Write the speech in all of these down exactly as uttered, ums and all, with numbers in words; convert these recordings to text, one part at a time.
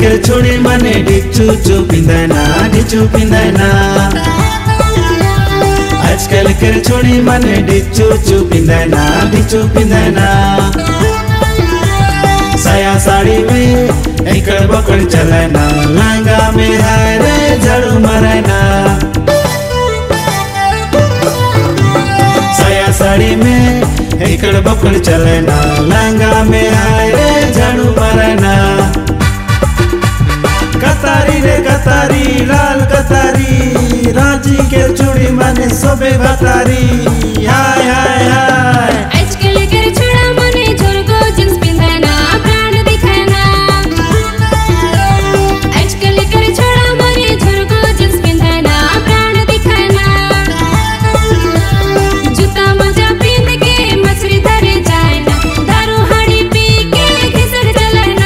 के छोड़ी मने डिचू चू पिंदाना डिचू पिंदाना आजकल के छोड़ी मने डिचू चू पिंदाना डिचू पिंदाना साया साड़ी में एकड़ बकड़ चलना लहंगा में हाय रे झाड़ू मारना साया साड़ी में एकड़ बकड़ चलना लहंगा में हाय रे झाड़ू मारना कतारी रे कतारी लाल कतारी राजी के चूड़ी माने सोबे भतारी हाय हाय हाय आजकल के छोड़ा मने झुरगो जींस पिंदाना प्राण दिखाना आजकल के छोड़ा मने झुरगो जींस पिंदाना प्राण दिखाना जूता मजा पिंद के मछली धरे जाना दारू हाड़ी पी के घिसड़ चलना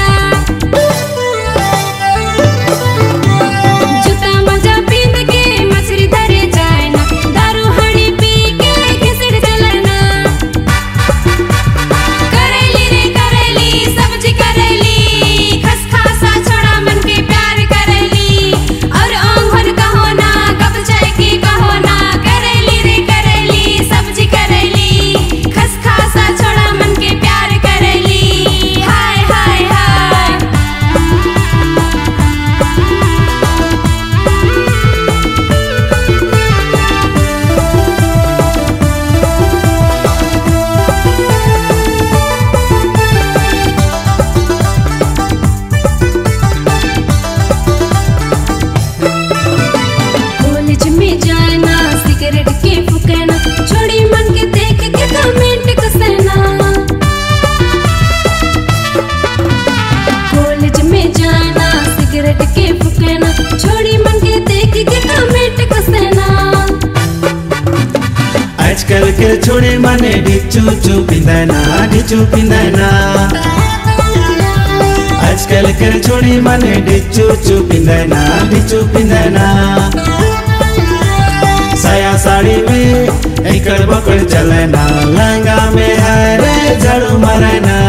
जूता मजा पिंद के मछली धरे जाना दारू हाड़ी पी के घिसड़ चलना करेली रे करेली सब्जी करेली खसखासा छोड़ा मन के प्यार करेली और ओंघन कहो ना कब जाए की कहो ना करेली रे करेली सब्जी करेली खसखासा छोड़ा मन के प्यार करेली हाय हाय हाय कॉलेज में जाना सिगरेट के फूकना छोड़ी मन के देख के कमेंट कसना कॉलेज में जाना सिगरेट के फूकना छोड़ी मन के देख के कमेंट कसना आजकल के छोड़ी माने डिचू चू पिंदाना डिचू पिंदाना आजकल के छोड़ी माने डिचू चू पिंदाना डिचू पिंदाना साया साड़ी में एकड़ बकड़ चलना लहंगा में हाय रे झाड़ू मारना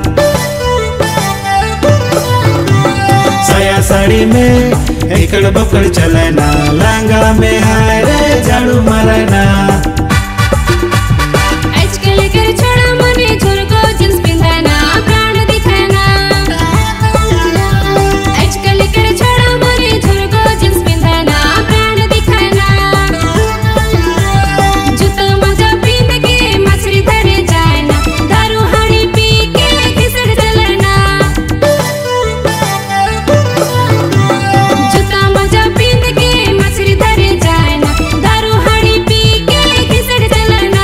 साया साड़ी में एकड़ बकड़ चलना लहंगा में हाय रे झाड़ू मारना आजकल के छोड़ा मने झुरगो जींस पिंदाना प्राण दिखाना आजकल के छोड़ा मने झुरगो जींस पिंदाना प्राण दिखाना जूता मजा पिंद के मछली धरे जाना दारू हाड़ी पी के घिसड़ चलना जूता मजा पिंद के मछली धरे जाना दारू हाड़ी पी के घिसड़ चलना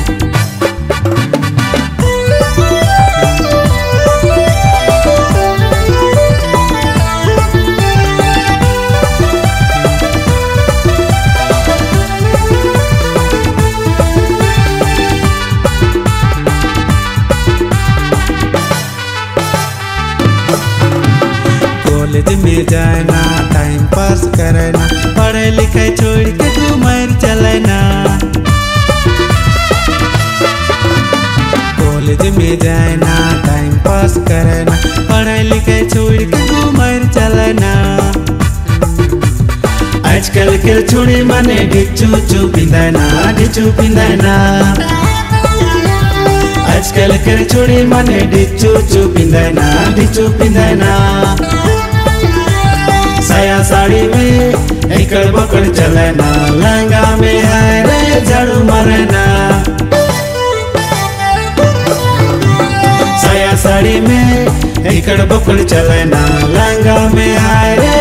कॉलेज में जाना टाइम पास करना पढ़ाई लिखाई छोड़ के घूमर चलना कॉलेज में जाना टाइम पास करना पढ़ाई लिखाई छोड़ के घूमर चलना आजकल के छोड़ी माने डिचू चू पिंदाना डिचू पिंदाना आजकल के छोड़ी माने डिचू चू पिंदाना डिचू पिंदाना साया साड़ी में एकड़ बकड़ चलना लहंगा में हाय रे झाड़ू मारना साया साड़ी में एकड़ बकड़ चलना लहंगा में हाय रे